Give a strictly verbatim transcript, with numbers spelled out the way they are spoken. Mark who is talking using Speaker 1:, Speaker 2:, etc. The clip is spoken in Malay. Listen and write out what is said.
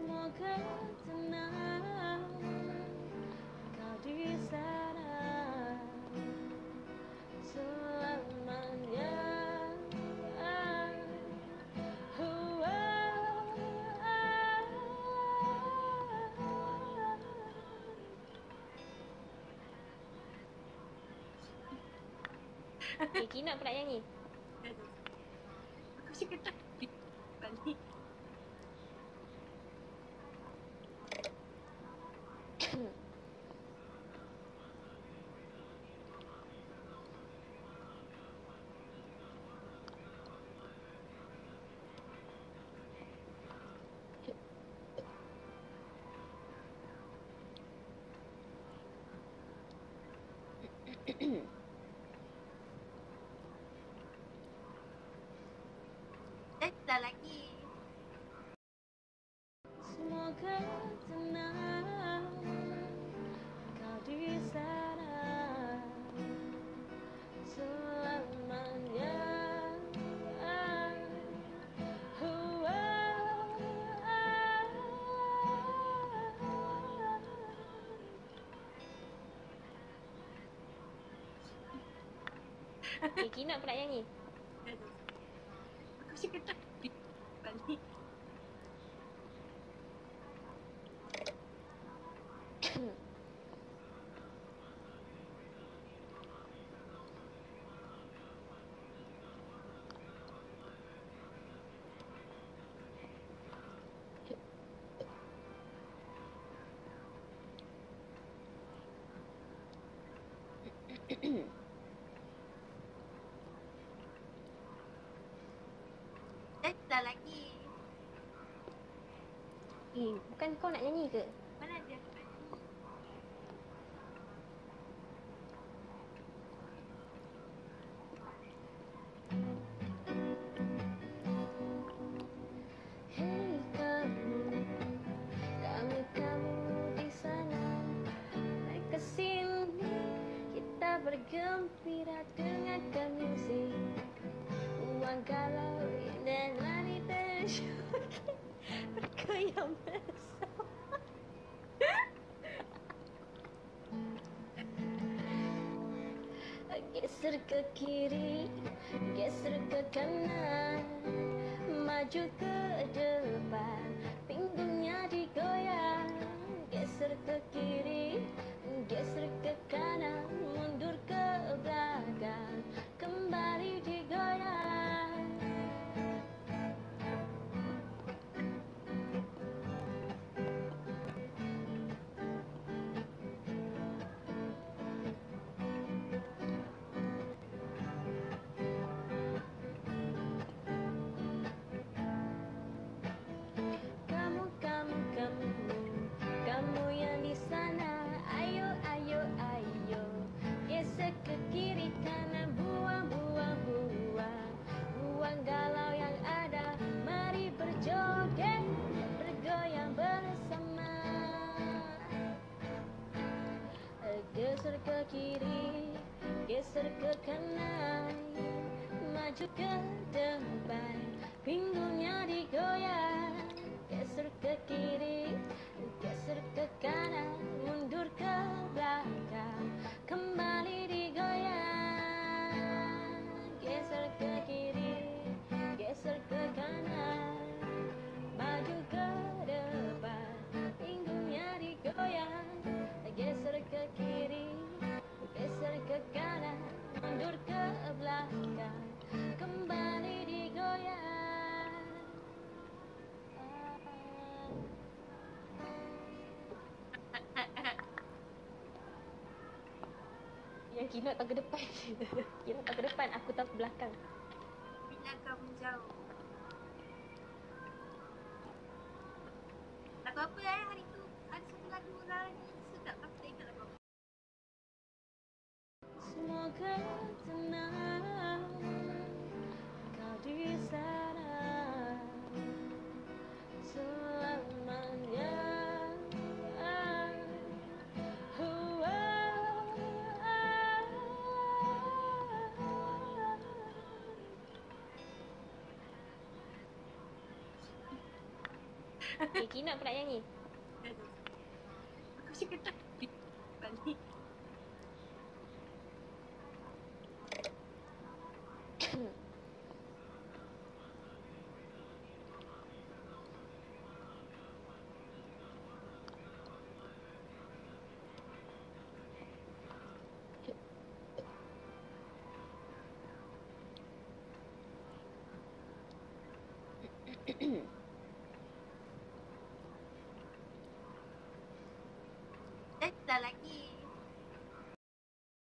Speaker 1: Semoga tenang kau di sana selamanya. Eh, Kina pula nyanyi.
Speaker 2: Aku cakap tak balik. Eh, dah lagi.
Speaker 1: Semoga tenang kau di sana selamanya. Eh, Kina pula nyanyi.
Speaker 2: Aku cakap tak balik. Eh, dah lagi.
Speaker 1: Eh, bukan kau nak nyanyi ke?
Speaker 2: Mana dia aku nak nyanyi?
Speaker 1: Hei kamu, kamu kamu di sana, naik ke sini, kita bergembira dengarkan musik. Uang galau dan lari terjoget, bergoyang bersama. Geser ke kiri, geser ke kanan, maju ke depan, pinggangnya digoyang. Geser ke kiri, geser ke kanan, mundur ke belakang, kembali digoyang. Kamu, kamu, kamu, kamu yang di sana, ayo, ayo, ayo, geser ke kiri kanan, buang, buang, buang, buang galau yang ada, mari berjoget, bergoyang bersama. Geser ke kiri, geser ke kanan, maju ke depan, pinggangnya digoyang. Geser ke kiri, geser ke kanan, mundur ke belakang, kembali digoyang. Geser ke kiri, geser ke kanan, maju ke depan, pinggangnya digoyang. Geser ke kiri, geser ke kanan, mundur ke belakang, kembali digoyang. Yang Kina tak ke depan. Kina tak ke depan, aku tak ke belakang.
Speaker 2: Bila kau menjauh. Lagu apa eh hari tu? Ada satu lagu lah ni sedap, aku tak ingat lagu apa.
Speaker 1: Semoga tenang kau di sana selamanya. Okay, Kina aku nak nyanyi.
Speaker 2: Aku cakap tak. Balik.
Speaker 1: Hmm.